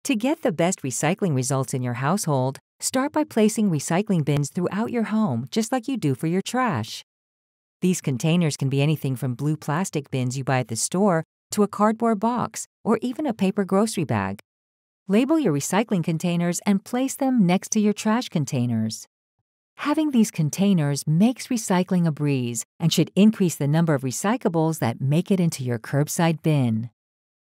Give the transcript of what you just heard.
To get the best recycling results in your household, start by placing recycling bins throughout your home, just like you do for your trash. These containers can be anything from blue plastic bins you buy at the store to a cardboard box or even a paper grocery bag. Label your recycling containers and place them next to your trash containers. Having these containers makes recycling a breeze and should increase the number of recyclables that make it into your curbside bin.